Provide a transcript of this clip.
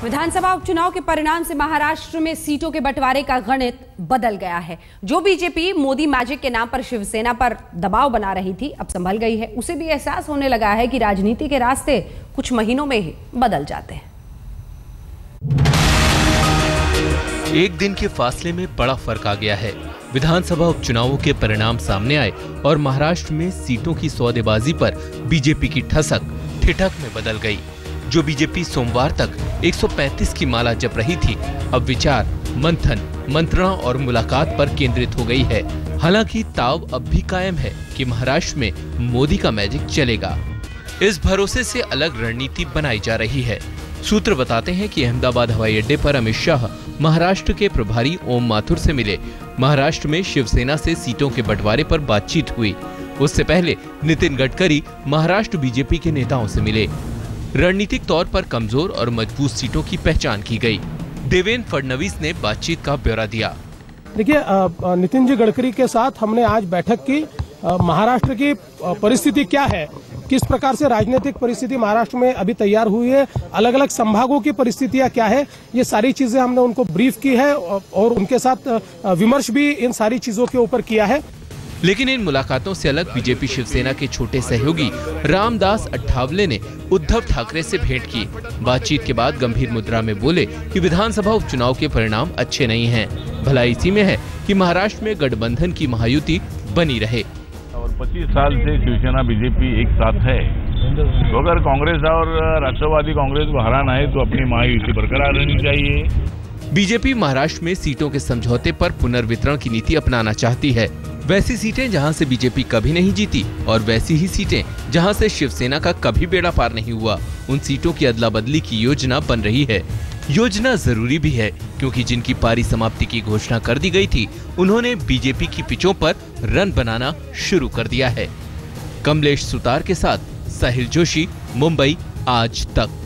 विधानसभा उपचुनाव के परिणाम से महाराष्ट्र में सीटों के बंटवारे का गणित बदल गया है। जो बीजेपी मोदी मैजिक के नाम पर शिवसेना पर दबाव बना रही थी, अब संभल गई है। उसे भी एहसास होने लगा है कि राजनीति के रास्ते कुछ महीनों में ही बदल जाते हैं। एक दिन के फासले में बड़ा फर्क आ गया है। विधानसभा उपचुनावों के परिणाम सामने आए और महाराष्ट्र में सीटों की सौदेबाजी पर बीजेपी की ठसक ठिठक में बदल गई। जो बीजेपी सोमवार तक 135 की माला जप रही थी, अब विचार, मंथन, मंत्रणा और मुलाकात पर केंद्रित हो गई है। हालांकि ताव अब भी कायम है कि महाराष्ट्र में मोदी का मैजिक चलेगा। इस भरोसे से अलग रणनीति बनाई जा रही है। सूत्र बताते हैं कि अहमदाबाद हवाई अड्डे पर अमित शाह महाराष्ट्र के प्रभारी ओम माथुर से मिले। महाराष्ट्र में शिवसेना से सीटों के बंटवारे पर बातचीत हुई। उससे पहले नितिन गडकरी महाराष्ट्र बीजेपी के नेताओं से मिले। रणनीतिक तौर पर कमजोर और मजबूत सीटों की पहचान की गई। देवेंद्र फडणवीस ने बातचीत का ब्यौरा दिया। देखिए, नितिन जी गडकरी के साथ हमने आज बैठक की। महाराष्ट्र की परिस्थिति क्या है, किस प्रकार से राजनीतिक परिस्थिति महाराष्ट्र में अभी तैयार हुई है, अलग अलग संभागों की परिस्थितियां क्या है, ये सारी चीजें हमने उनको ब्रीफ की है और उनके साथ विमर्श भी इन सारी चीजों के ऊपर किया है। लेकिन इन मुलाकातों से अलग बीजेपी शिवसेना के छोटे सहयोगी रामदास अठावले ने उद्धव ठाकरे से भेंट की। बातचीत के बाद गंभीर मुद्रा में बोले कि विधानसभा उपचुनाव के परिणाम अच्छे नहीं हैं। भला इसी में है कि महाराष्ट्र में गठबंधन की महायुति बनी रहे। और 25 साल से शिवसेना बीजेपी एक साथ है, तो अगर कांग्रेस और राष्ट्रवादी कांग्रेस को हराना है तो अपनी महायुति बरकरार रहनी चाहिए। बीजेपी महाराष्ट्र में सीटों के समझौते पर पुनर्वितरण की नीति अपनाना चाहती है। वैसी सीटें जहां से बीजेपी कभी नहीं जीती और वैसी ही सीटें जहां से शिवसेना का कभी बेड़ा पार नहीं हुआ, उन सीटों की अदला बदली की योजना बन रही है। योजना जरूरी भी है क्योंकि जिनकी पारी समाप्ति की घोषणा कर दी गई थी, उन्होंने बीजेपी की पिचों पर रन बनाना शुरू कर दिया है। कमलेश सुतार के साथ साहिल जोशी, मुंबई आज तक।